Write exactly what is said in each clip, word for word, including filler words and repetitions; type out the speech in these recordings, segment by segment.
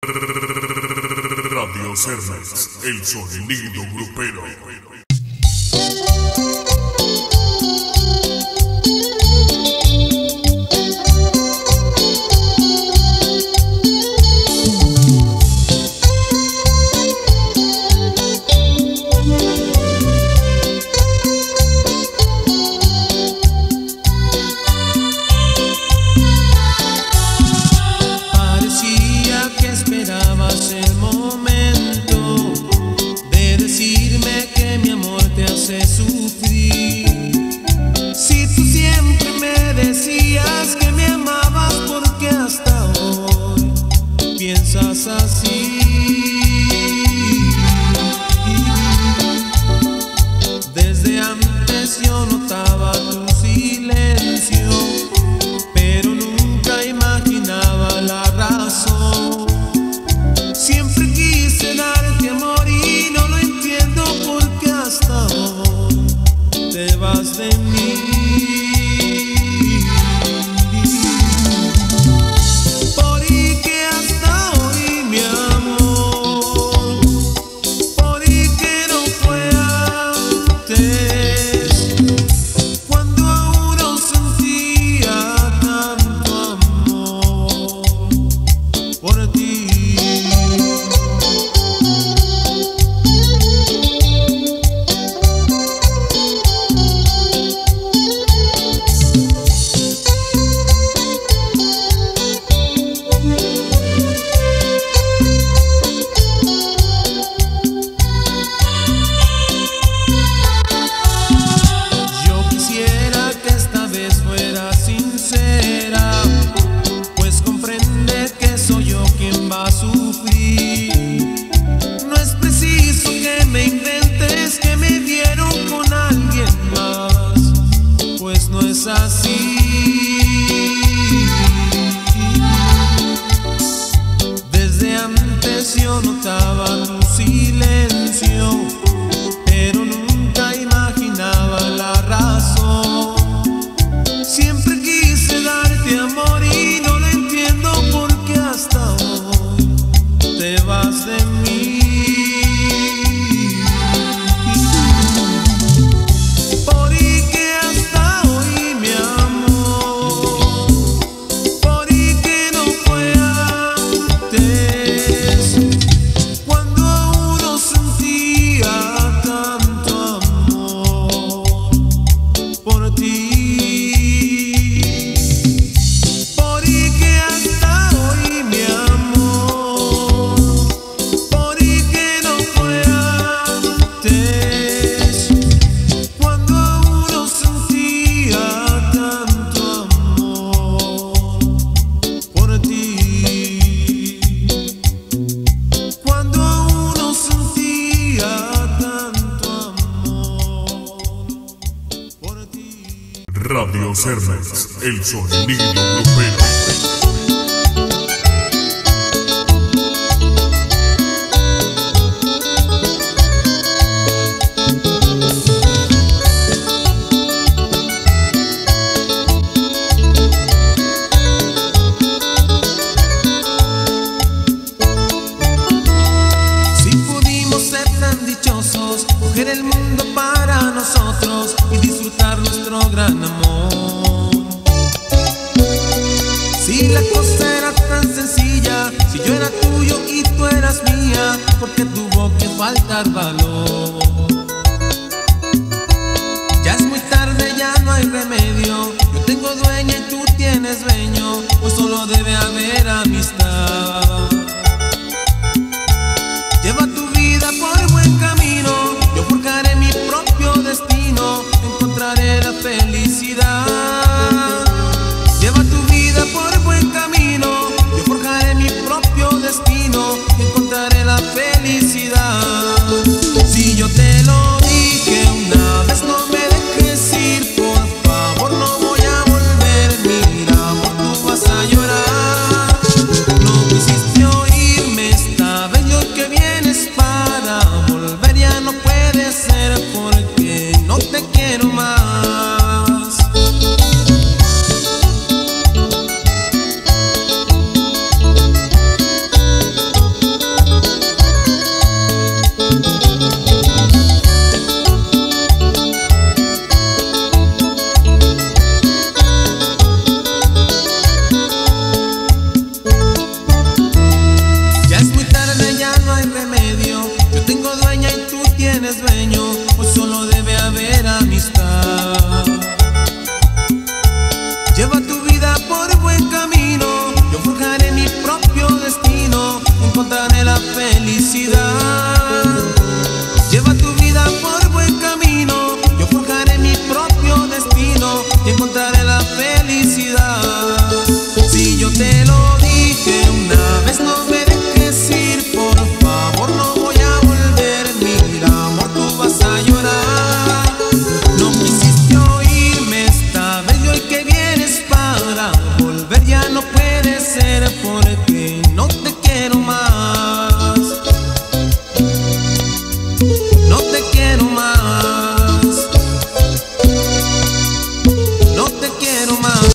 Radio Cernes, el sonido grupero. Radio Cernes, el sonido grupero. Porque tuvo que faltar valor. Ya es muy tarde, ya no hay remedio. Yo tengo dueña y tú tienes dueño, pues solo debe haber amistad. Lleva tu vida por buen camino, yo forjaré mi propio destino, encontraré la felicidad. Lleva tu vida por buen camino, yo forjaré mi propio destino, encontraré la felicidad. Si yo te lo dije una vez, no me dejes ir, por favor, no voy a volver. Mira, amor, tú vas a llorar. No quisiste encontraré la felicidad. Lleva tu vida por buen camino, yo forjaré mi propio destino y encontraré la felicidad. Si yo te lo dije una vez, no me dejes ir, por favor, no voy a volver. Mira, amor, tú vas a llorar. No quisiste oírme esta vez y hoy que vienes para volver ya no puede ser, porque no te quiero más. No te quiero más. No te quiero más.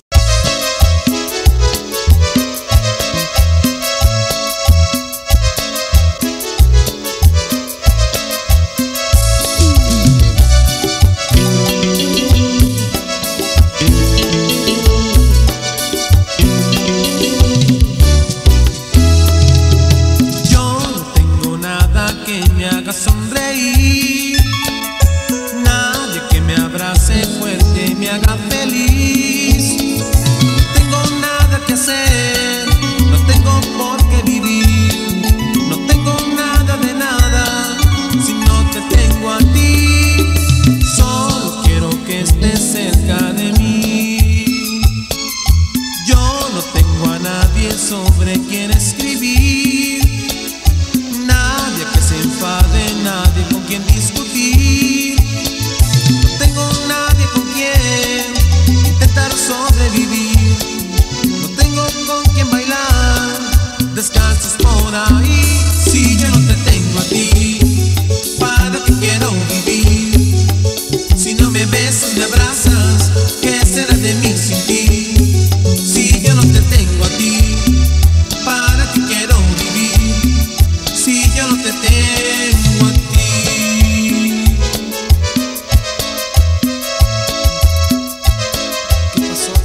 Sonreír, nadie que me abrace fuerte y me haga feliz. No tengo nada que hacer, no tengo por qué vivir, no tengo nada de nada si no te tengo a ti. Solo quiero que estés cerca de mí. Yo no tengo a nadie sobre quien escribir, nadie que se enfade, nadie con quien discutir. No tengo nadie con quien intentar sobrevivir. No tengo con quien bailar descalzos por ahí. Si yo no te tengo a ti, ¿para qué quiero vivir? Si no me besas, me abrazas, ¿qué será de mí sin ti? Si yo no te tengo a ti, ¿para qué quiero vivir? Si yo no te tengo a ti. ¿Qué pasó?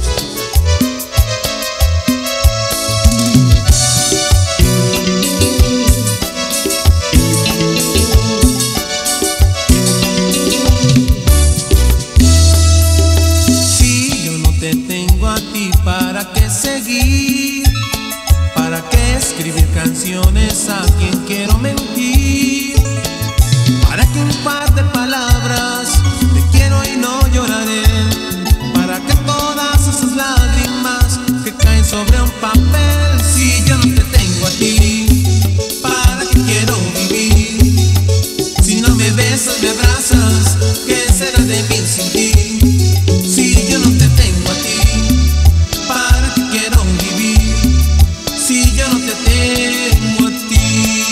Si yo no te tengo a ti, ¿para qué seguir? ¿Para qué escribir canciones a quien quiero mentir? ¿Para qué un par de palabras te quiero y no lloraré? ¿Para qué todas esas lágrimas que caen sobre un papel? Si yo no te tengo a ti, ¿para qué quiero vivir? Si no me besas, me abrazas, ¿qué será de mí sin ti? Si yo no te tengo a ti, ¿para qué quiero vivir? Si yo no te tengo a ti.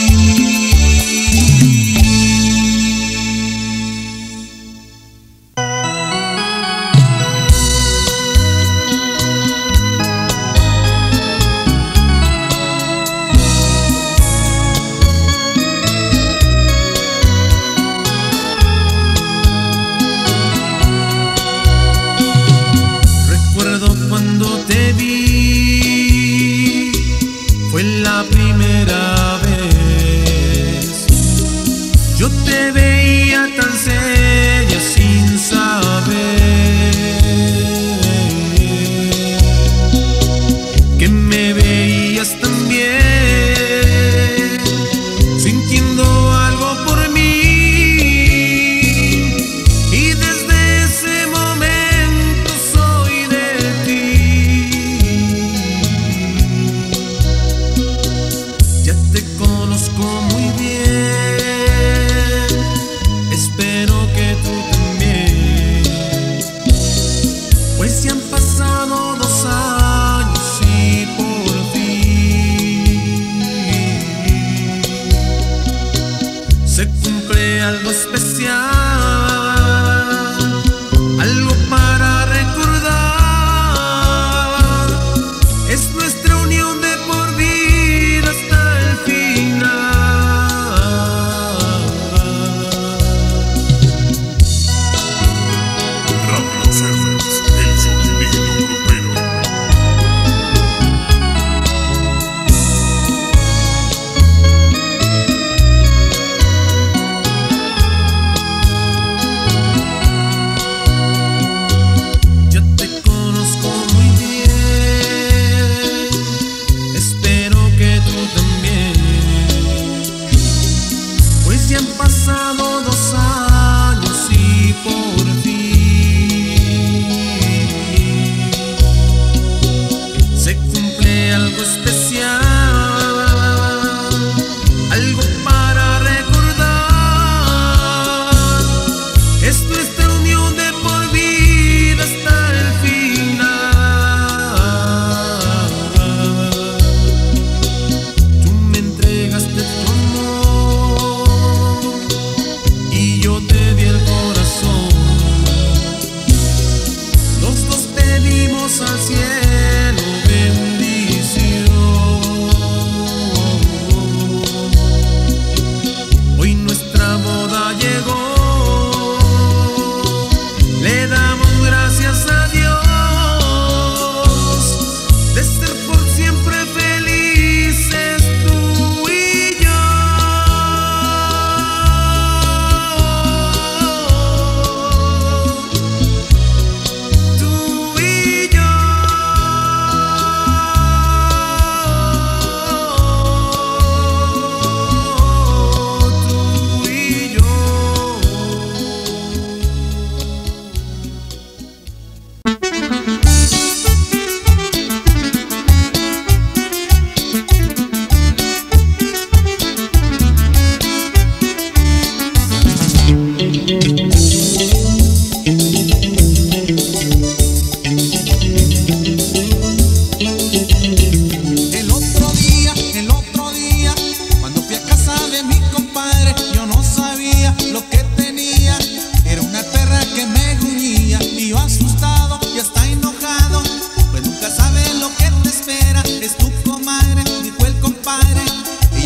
Recuerdo cuando te vi, fue la primera vez. Yo te veía tan seria sin saber que me veías tan bien, sintiendo algo por mí. Y desde ese momento soy de ti. Ya te conozco muy bien, espero que tú también, pues ya han pasado dos años y por fin se cumple algo especial, algo para recordar. Es nuestra unión de por vida hasta el final. Radio Sermens, el sonido grupero.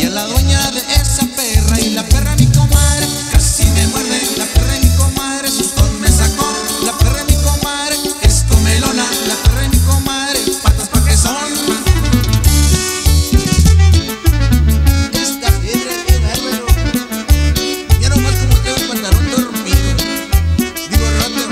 Ella es la dueña de esa perra y la perra mi comadre casi me muerde. La perra mi comadre sustón me sacó. La perra mi comadre es comelona. La perra mi comadre patas pa' que son. Esta piedra es bien bárbaro. Ya nomás como tengo el pantalón dormido. Digo roto.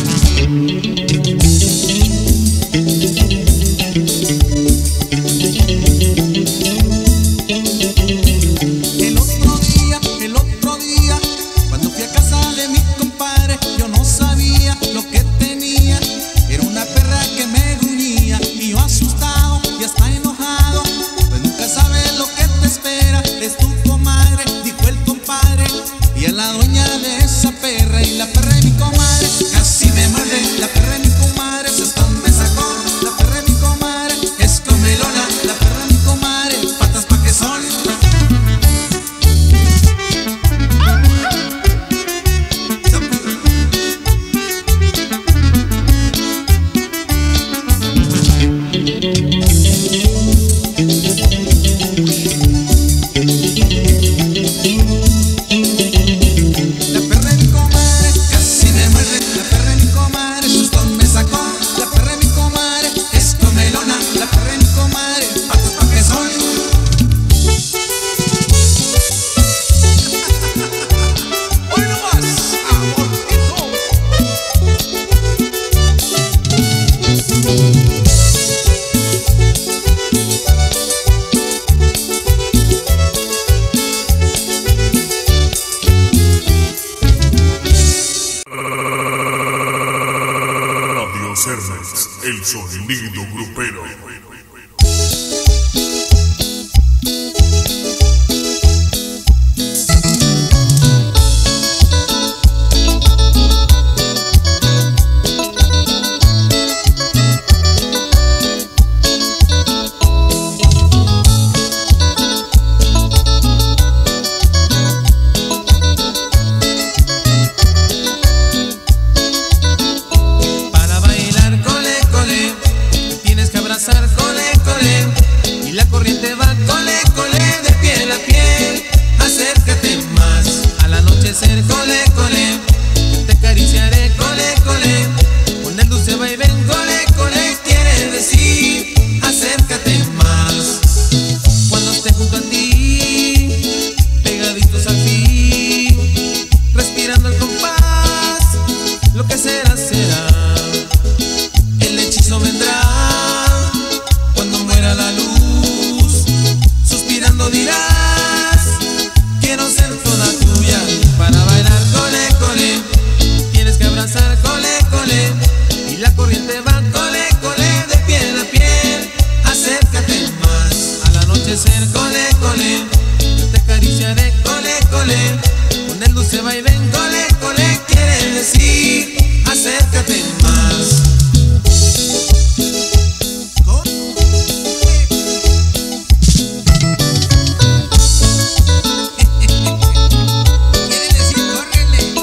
El otro día, el otro día, cuando fui a casa de mi compadre, yo no sabía lo que tenía. Era una perra que me gruñía y yo asustado y hasta enojado. Pues nunca sabes lo que te espera, es tu comadre, dijo el compadre. Y es la dueña de esa perra y la perra de mi comadre casi me muerde. La perra de mi comadre sustón me sacó. La perra de mi comadre es comelona. La perra de mi comadre patas pa' que son. La perra de mi comadre casi me muerde. La perra de mi comadre sustón me sacó. La perra de mi comadre es comelona. La perra de mi comadre patas pa' que son. Hoy no más, amorcito. Adiós Hermes, el sonido grupero. Para bailar cole cole tienes que abrazar cole cole y la corriente va cole cole de piel a piel. Acércate más al anochecer cole cole, te acariciaré cole cole con el dulce vaivén cole cole. Quiere decir acércate más cuando esté junto a ti, pegaditos al fin, respirando el compás. Lo que será será. El hechizo vendrá cuando muera la luz. Suspirando dirás, quiero ser toda tuya. Para bailar cole cole tienes que abrazar cole cole y la corriente va cole cole de piel a piel. Acércate más al anochecer cole cole, te acariciaré cole cole con el dulce vaivén cole cole. Quiere decir acércate más. Quiere decir córrele.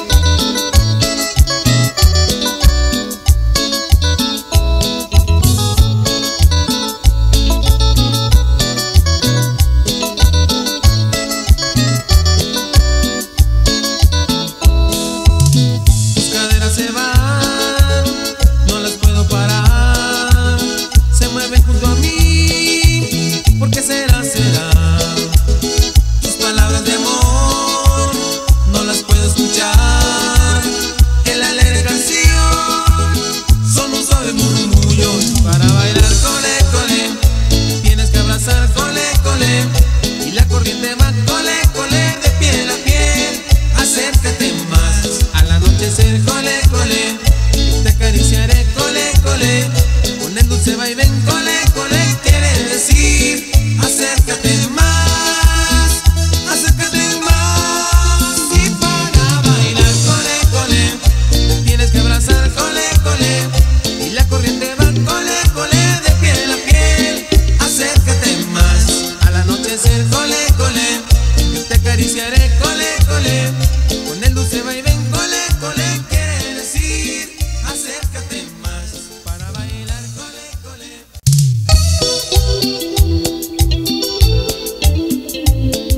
Tus caderas se van, no las puedo parar. Se mueven junto a mí, porque será, será. Tus palabras de amor, no las puedo escuchar. En la alegre canción, son un suave murmullo. Para bailar cole cole tienes que abrazar cole cole y la corriente va cole cole de piel a piel. Acércate más al anochecer cole cole, te acariciaré cole cole con el dulce vaivén cole cole. Quiere decir acércate más, acércate más. Y para bailar cole cole tienes que abrazar cole cole y la corriente va cole cole de piel a piel. Acércate más al anochecer cole cole, te acariciaré cole cole con el dulce vaivén cole cole. Quiere decir acércate más para bailar cole cole.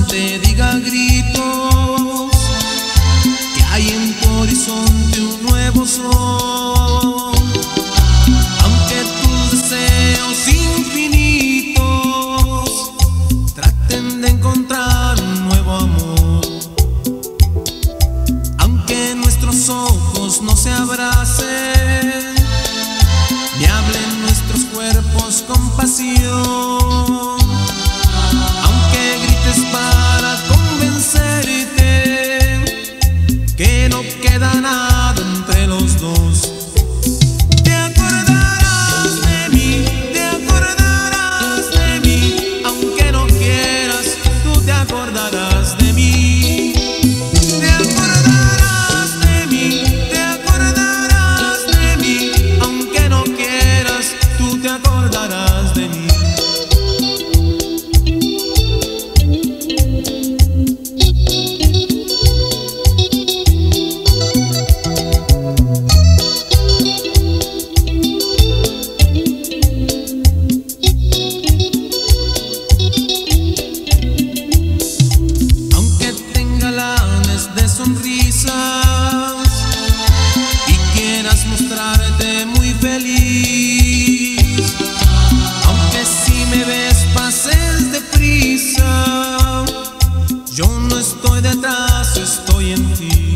te diga a gritos que hay en tu horizonte un nuevo sol, aunque tus deseos infinitos traten de encontrar un nuevo amor, aunque nuestros ojos no se abracen ni hablen nuestros cuerpos con pasión, aunque grites para convencerte que no queda nada entre los dos. Te acordarás de mí, te acordarás de mí, aunque no quieras, tú te acordarás de mí. Te acordarás de mí, te acordarás de mí, aunque no quieras, tú te acordarás de mí. Sonrisas y quieras mostrarte muy feliz, aunque si me ves pases deprisa, yo no estoy detrás, estoy en ti.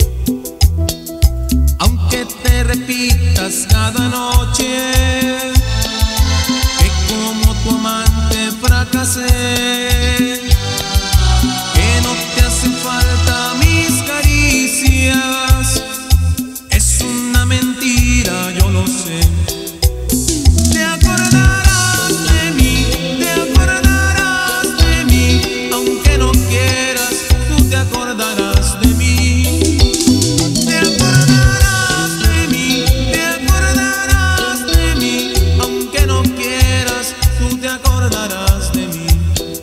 Aunque te repitas cada noche que como tu amante fracasé, que no te hace falta mis caricias, es una mentira, yo lo sé. Te acordarás de mí, te acordarás de mí, aunque no quieras, tú te acordarás de mí. Te acordarás de mí, te acordarás de mí, aunque no quieras, tú te acordarás de mí.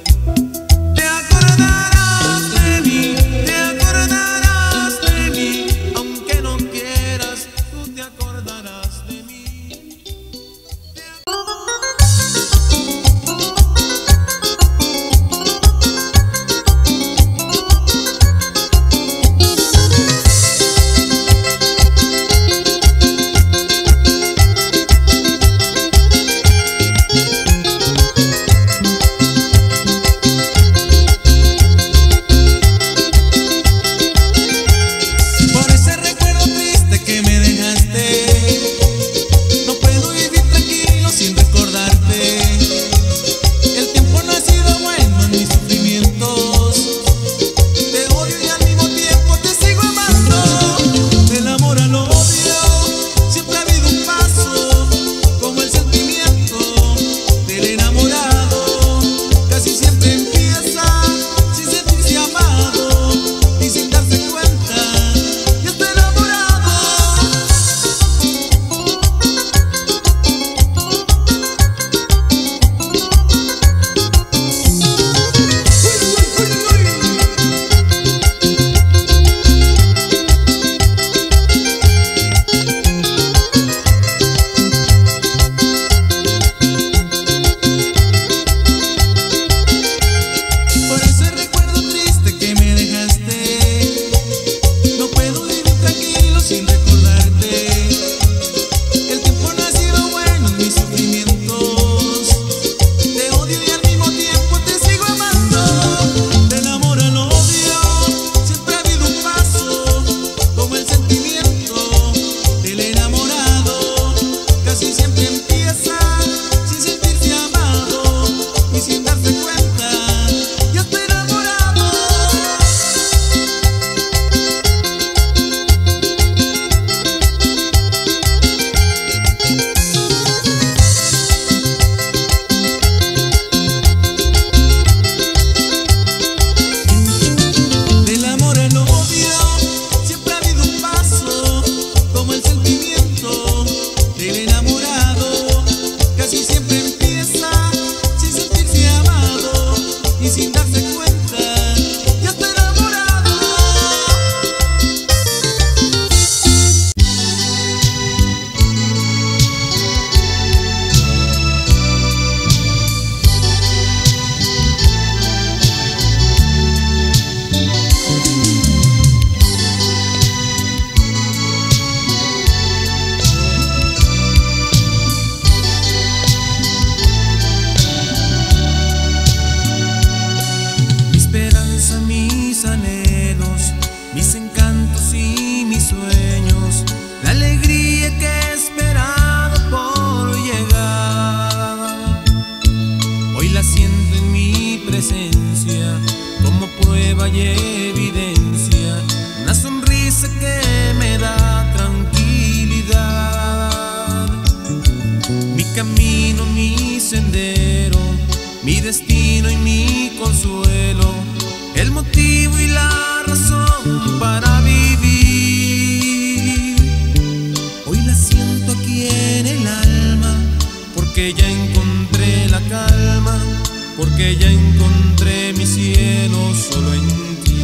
hay evidencia, una sonrisa que me da tranquilidad. Mi camino, mi sendero, mi destino y mi consuelo, el motivo y la razón para vivir. Hoy la siento aquí en el alma, porque ya encontré la calma, porque ya encontré mi cielo solo en ti.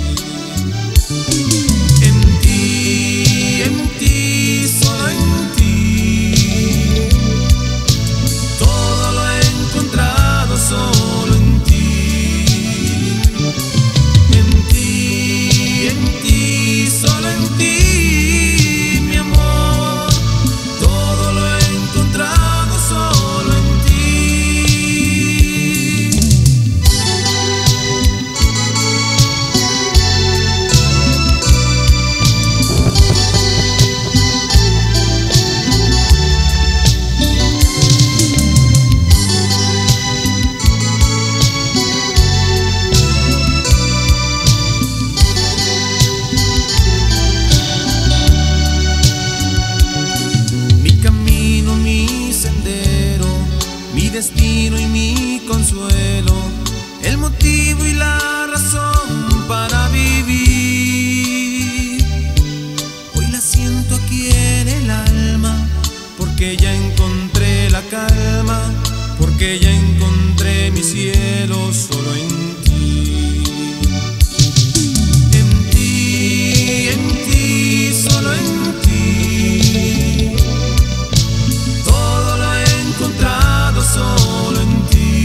En ti, en ti, solo en ti. Todo lo he encontrado solo en ti. En ti, en ti, solo en ti, mi amor. Todo lo he encontrado solo en ti. Mi destino y mi consuelo, el motivo y la razón para vivir. Hoy la siento aquí en el alma, porque ya encontré la calma, porque ya encontré mi cielo solo en ti. En ti, en ti, solo en ti. Todo lo he encontrado solo en ti.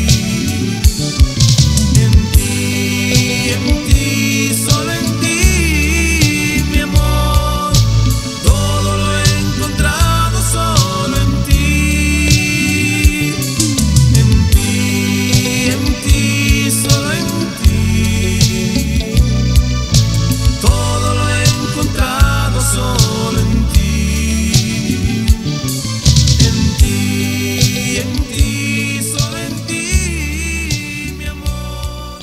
En ti, en ti, solo en ti, mi amor. Todo lo he encontrado solo en ti. En ti, en ti, solo en ti. Todo lo he encontrado solo en ti. En ti, en ti, solo en ti, mi amor.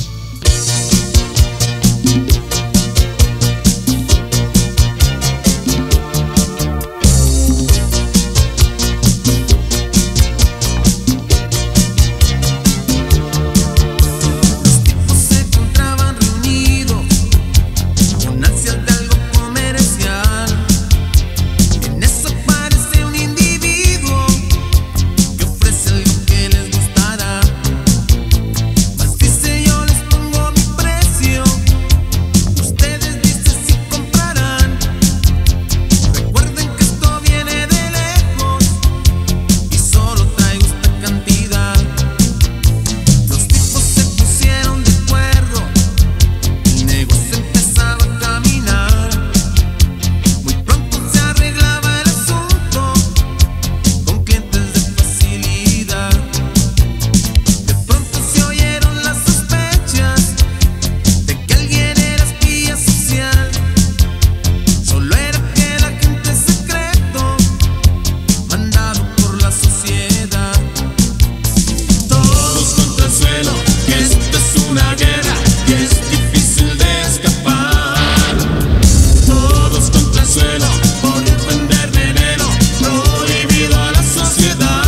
Los tipos se encontraban reunidos con ansias de algo comercial. En eso aparece un individuo que ofrece algo que les gustará. Mas dice: yo les pongo mi precio, ustedes dicen si comprarán. Recuerden que esto viene de lejos y solo traigo esta cantidad. Los tipos se pusieron de acuerdo, el negocio empezaba a caminar. Muy pronto se arreglaba el asunto con clientes de facilidad. De pronto se oyeron las sospechas de que alguien era espía social. Solo era aquel agente secreto mandado por la sociedad. Todos contra el suelo, que esto es una guerra y es difícil de escapar. Todos contra el suelo por vender veneno prohibido a la sociedad.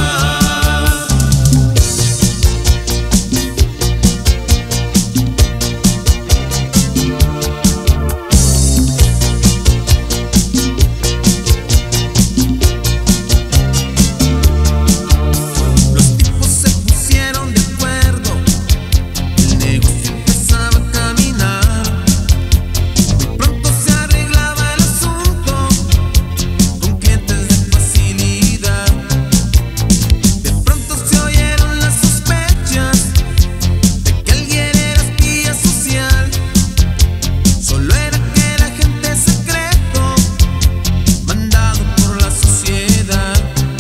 Los tipos se pusieron de acuerdo, el negocio empezaba a caminar. Muy pronto se arreglaba el asunto con clientes de facilidad. De pronto se oyeron las sospechas de que alguien era espía social. Solo era aquel agente secreto mandado por la sociedad.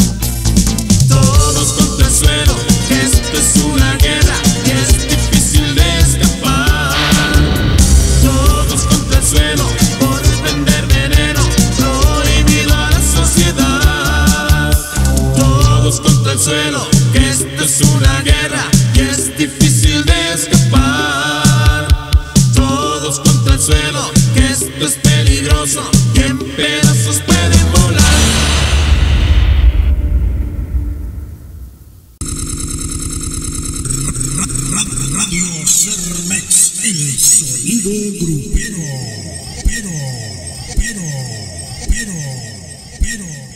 Todos contra el suelo, que esto es una guerra y es difícil de escapar. Todos contra el suelo por vender veneno prohibido a la sociedad. Todos contra el suelo, que esto es una guerra y es difícil de escapar. Todos suelo, que esto es peligroso, que en pedazos pueden volar. Radio Cermex, el sonido grupero, pero, pero, pero, pero.